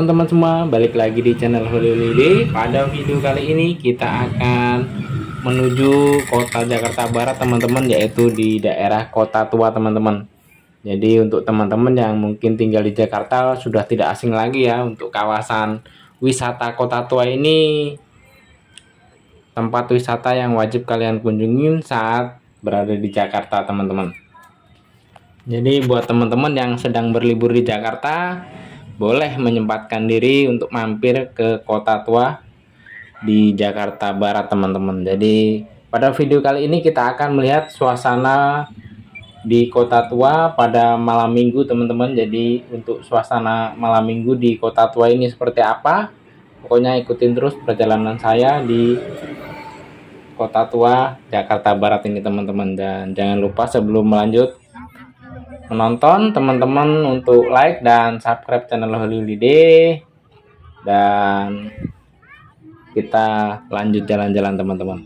teman-teman semua, balik lagi di channel Holiday. Pada video kali ini kita akan menuju kota Jakarta Barat teman-teman, yaitu di daerah Kota Tua teman-teman. Jadi untuk teman-teman yang mungkin tinggal di Jakarta sudah tidak asing lagi ya, untuk kawasan wisata Kota Tua ini tempat wisata yang wajib kalian kunjungin saat berada di Jakarta teman-teman. Jadi buat teman-teman yang sedang berlibur di Jakarta, boleh menyempatkan diri untuk mampir ke Kota Tua di Jakarta Barat teman-teman. Jadi pada video kali ini kita akan melihat suasana di Kota Tua pada malam minggu teman-teman. Jadi untuk suasana malam minggu di Kota Tua ini seperti apa, pokoknya ikutin terus perjalanan saya di Kota Tua Jakarta Barat ini teman-teman. Dan jangan lupa sebelum melanjut menonton, teman-teman untuk like dan subscribe channel Holiday, dan kita lanjut jalan-jalan teman-teman.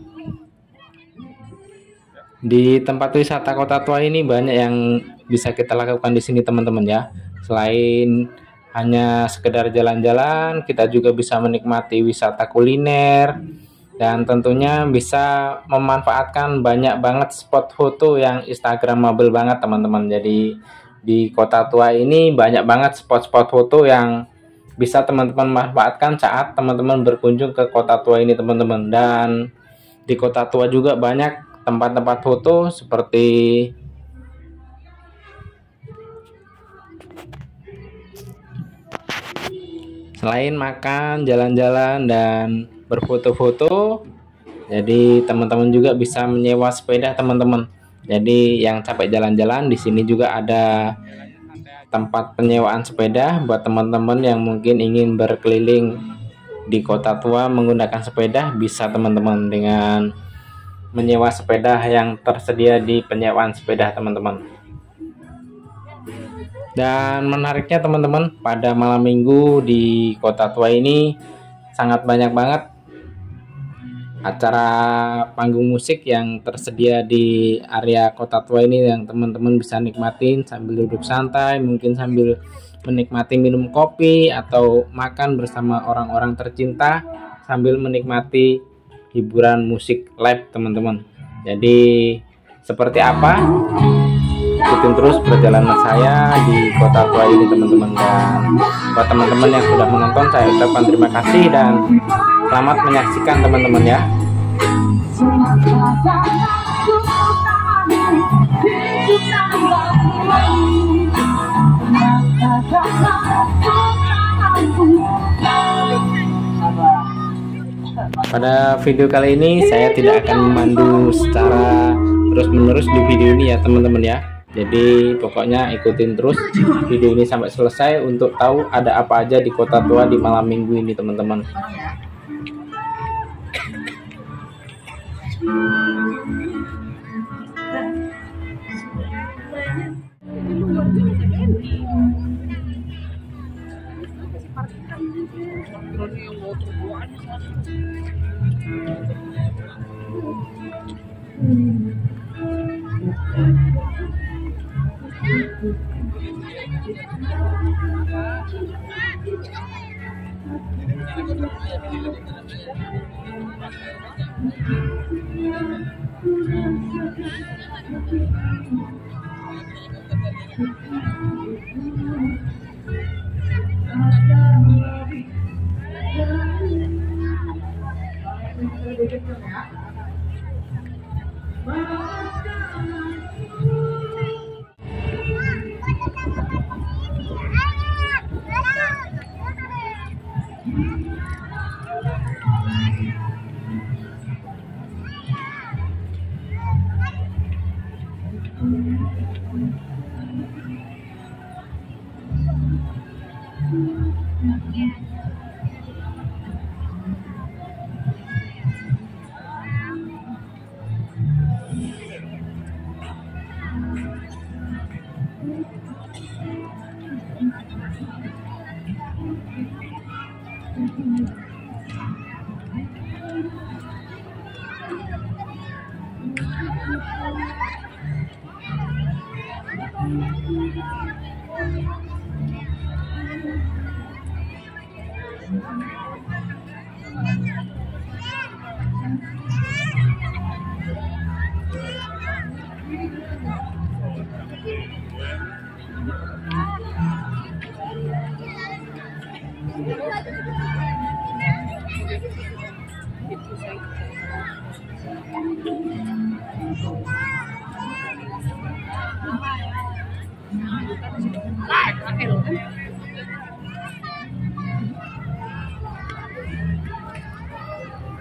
Di tempat wisata Kota Tua ini banyak yang bisa kita lakukan di sini teman-teman ya. Selain hanya sekedar jalan-jalan, kita juga bisa menikmati wisata kuliner, dan tentunya bisa memanfaatkan banyak banget spot foto yang instagramable banget teman-teman. Jadi di Kota Tua ini banyak banget spot-spot foto yang bisa teman-teman manfaatkan saat teman-teman berkunjung ke Kota Tua ini teman-teman. Dan di Kota Tua juga banyak tempat-tempat foto seperti selain makan, jalan-jalan, dan berfoto-foto, jadi teman-teman juga bisa menyewa sepeda teman-teman. Jadi yang capek jalan-jalan, di sini juga ada tempat penyewaan sepeda buat teman-teman yang mungkin ingin berkeliling di Kota Tua menggunakan sepeda. Bisa teman-teman dengan menyewa sepeda yang tersedia di penyewaan sepeda teman-teman. Dan menariknya teman-teman, pada malam minggu di Kota Tua ini sangat banyak banget acara panggung musik yang tersedia di area Kota Tua ini, yang teman-teman bisa nikmatin sambil duduk santai, mungkin sambil menikmati minum kopi atau makan bersama orang-orang tercinta sambil menikmati hiburan musik live teman-teman. Jadi seperti apa? Ikutin terus perjalanan saya di Kota Tua ini teman-teman. Dan buat teman-teman yang sudah menonton, saya ucapkan terima kasih dan selamat menyaksikan teman-teman ya. Pada video kali ini saya tidak akan memandu secara terus-menerus di video ini ya teman-teman ya. Jadi pokoknya ikutin terus video ini sampai selesai untuk tahu ada apa aja di Kota Tua di malam minggu ini teman-teman.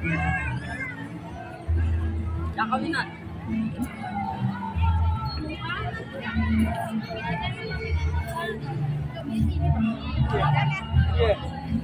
Yang kawinan. Iya.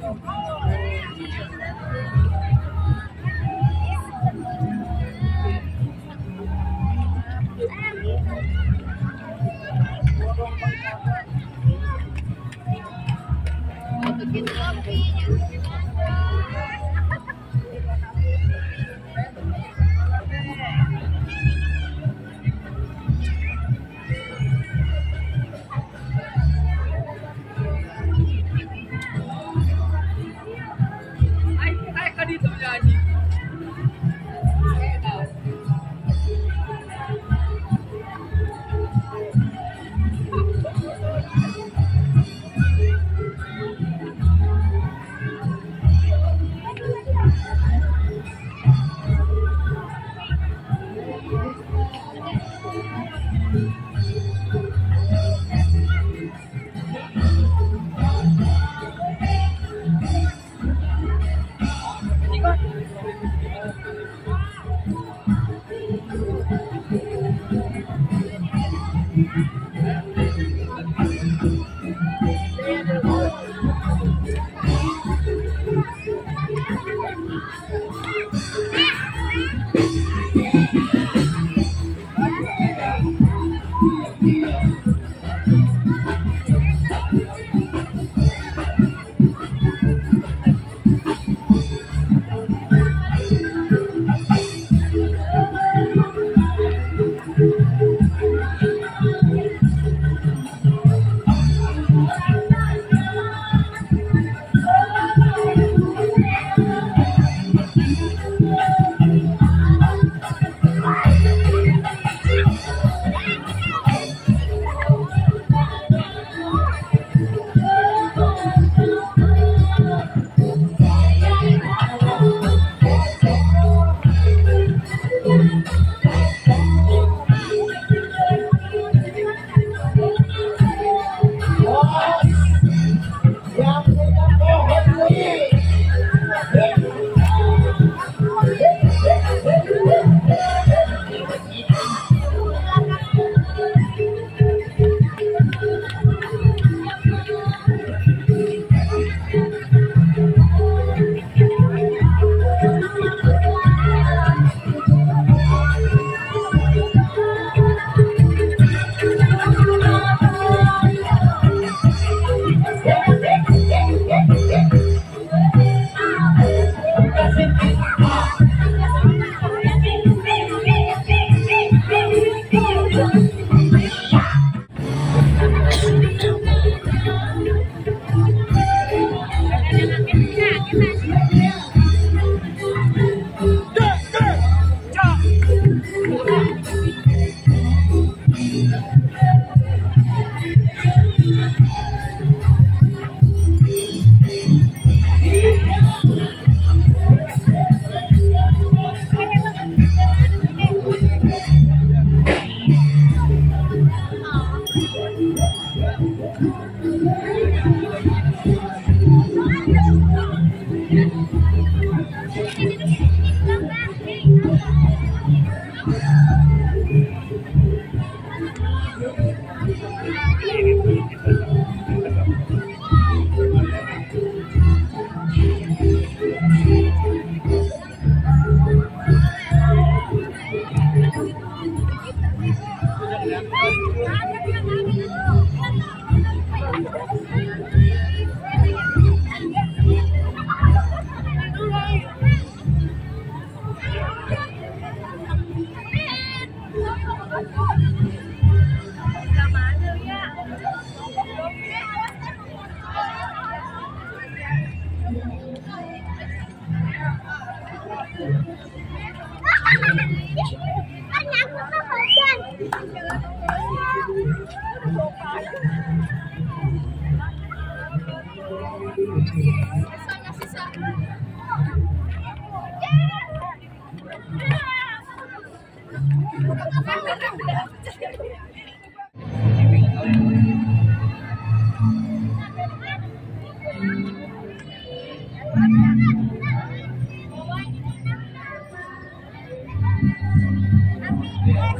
Ay, ka dito, Lani.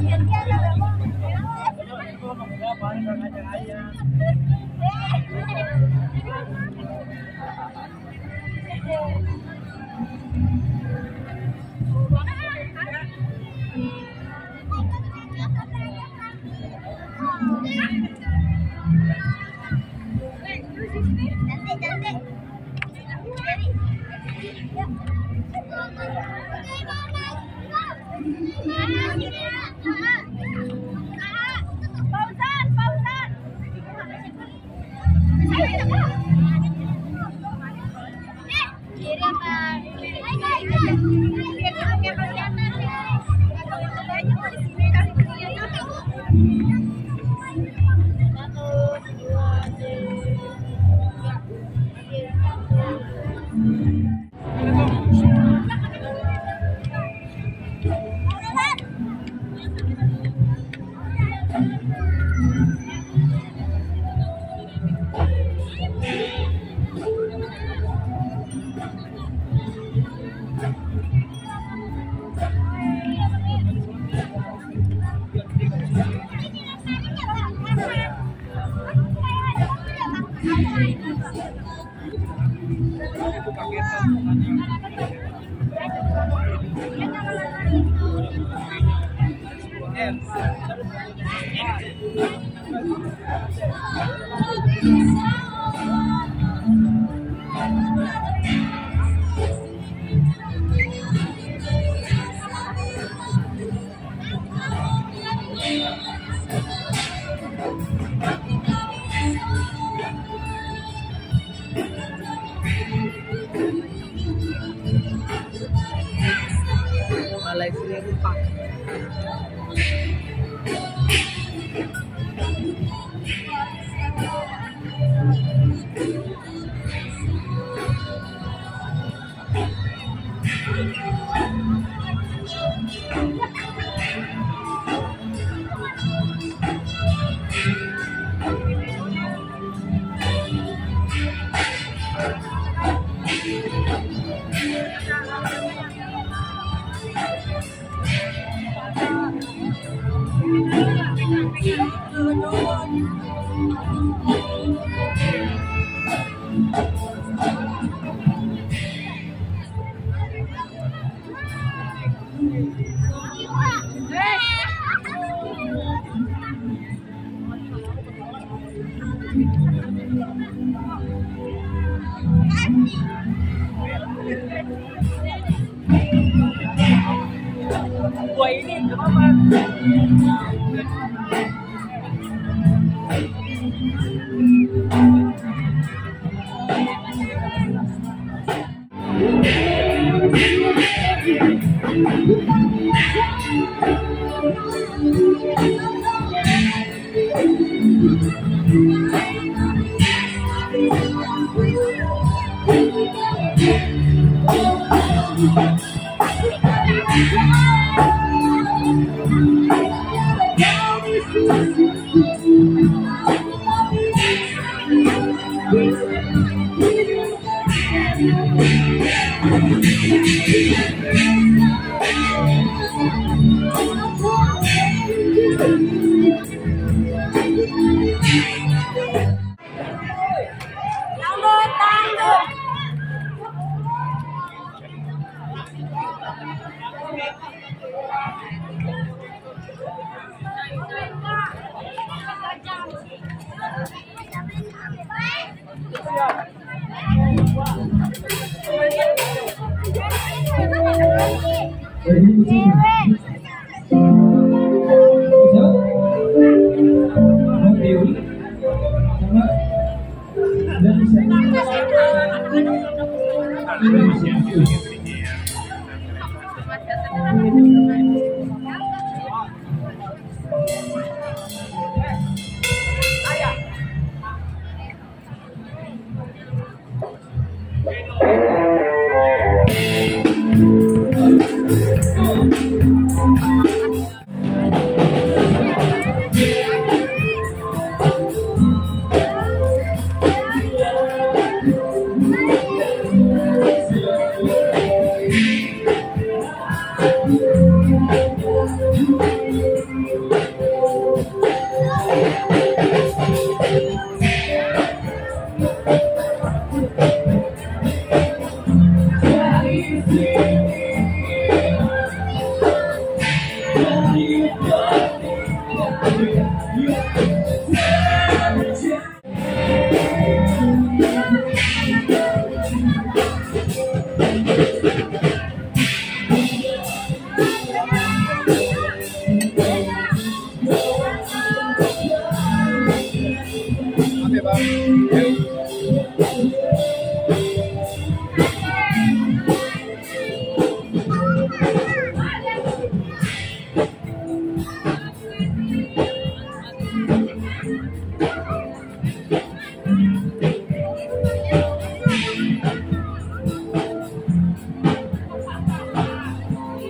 Malaysia lupa. Wah ini apa?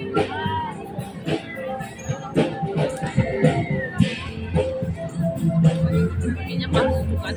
Kayaknya masuk kan.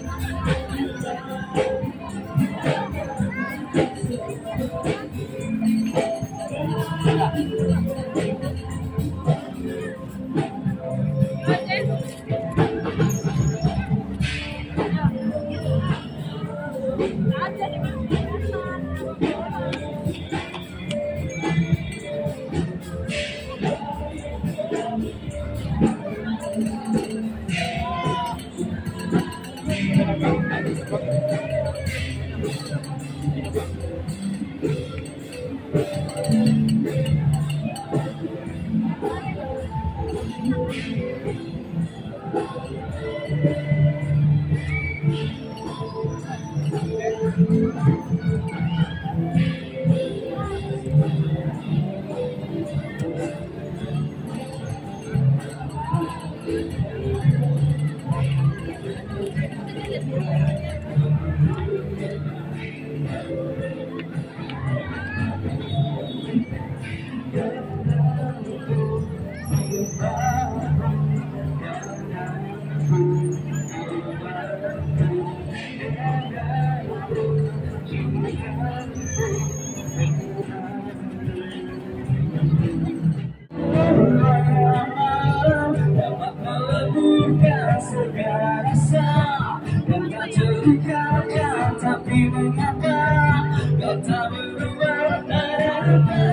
Tapi mengapa kau tak berubah? Apa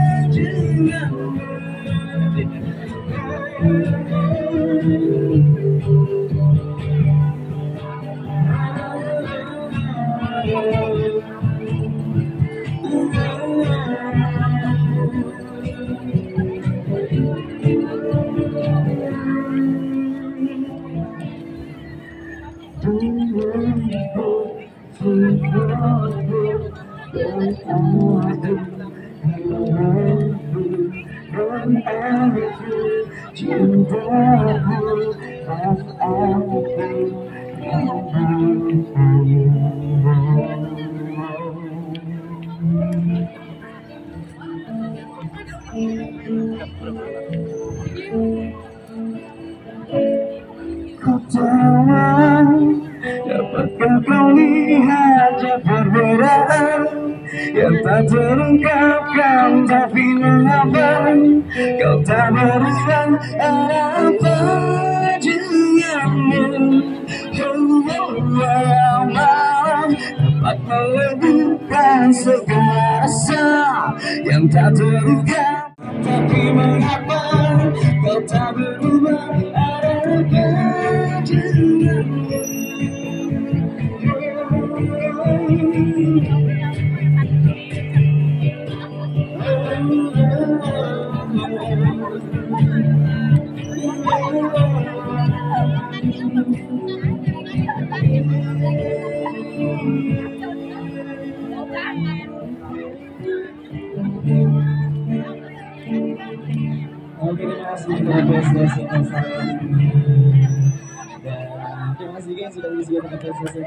dapatkah kau lihat perbedaan yang tak terungkapkan? Tapi mengapa kau tak berubah? Ada apa denganmu? Malam dapat meleburkan segala rasa yang tak terungkap. Tapi mengapa kau tak berubah? Ada apa denganmu? Oke, terima kasih apresiasi yang sangat dan terima kasih juga yang sudah mengisi apresiasi.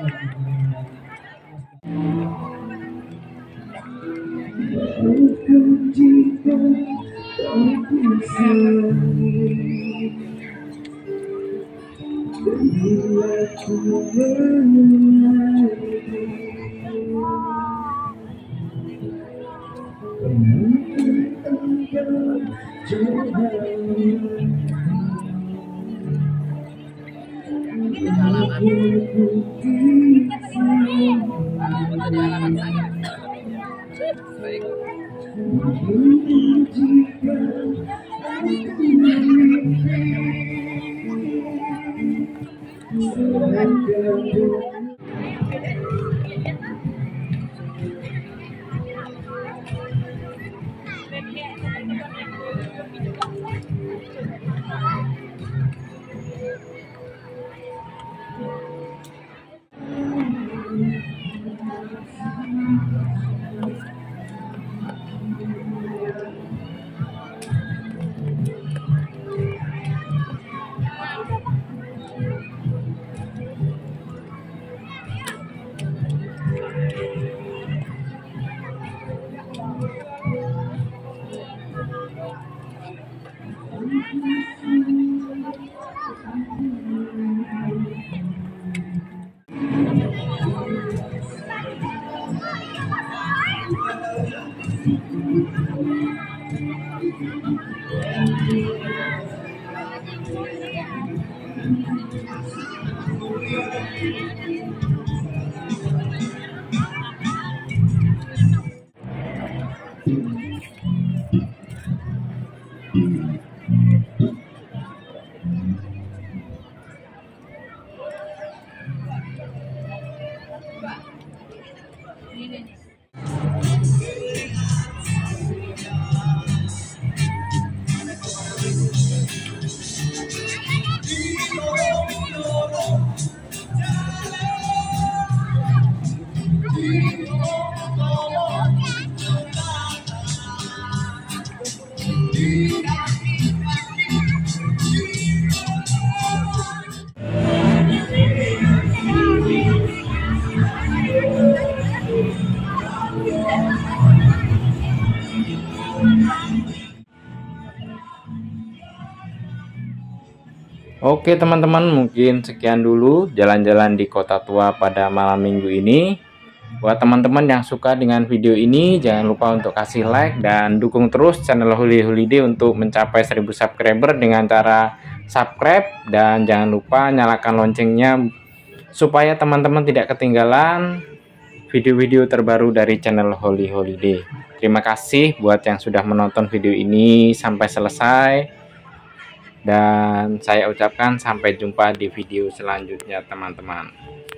Oke teman-teman, mungkin sekian dulu jalan-jalan di Kota Tua pada malam minggu ini. Buat teman-teman yang suka dengan video ini, jangan lupa untuk kasih like dan dukung terus channel Holy Holiday untuk mencapai 1000 subscriber dengan cara subscribe, dan jangan lupa nyalakan loncengnya supaya teman-teman tidak ketinggalan video-video terbaru dari channel Holy Holiday. Terima kasih buat yang sudah menonton video ini sampai selesai. Dan saya ucapkan sampai jumpa di video selanjutnya teman-teman.